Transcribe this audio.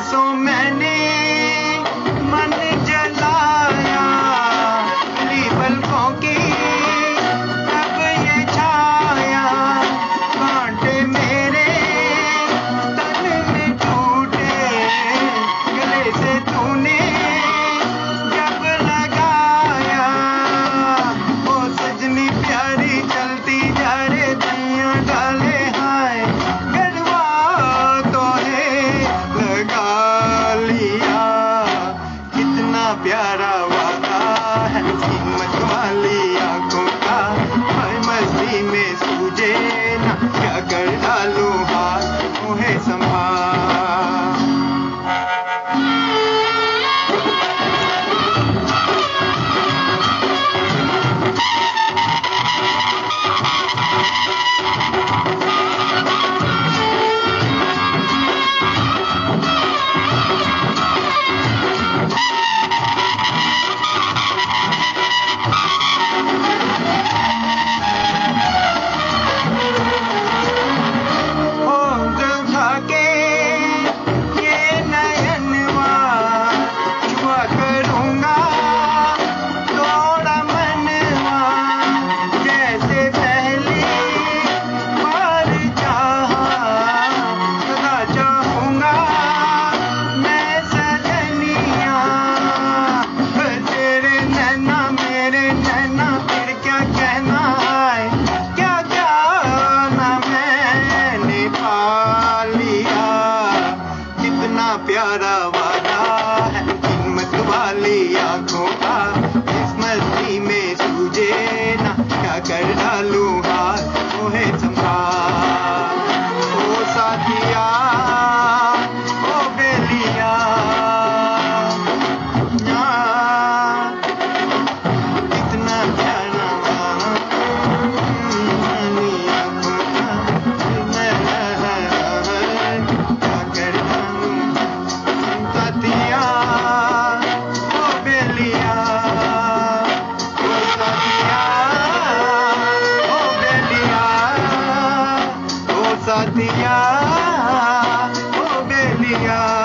बरसों मैंने मन जलाया, तेरी पलकों की अब ये छाया, कांटे मेरे तन में टूटे, गले से तूने जब लगाया। ओ सजनी प्यारी चलती जा रे दैया डाले हाय, गढ़वा तो है लगा लिया। कितना प्यारा वादा है कीमत वाली आंखों का, हर मस्ती में सूझे ना क्या कर डालूं हाथ मुहे संभाल। प्यारा वादा है कीमत वाली आंखों का, इस मस्ती में सूझे ना क्या कर डालूं हाथ मुहे संभाल। ओ साथिया ओ बेलिया, कितना प्यारा साथिया ओ बेलिया।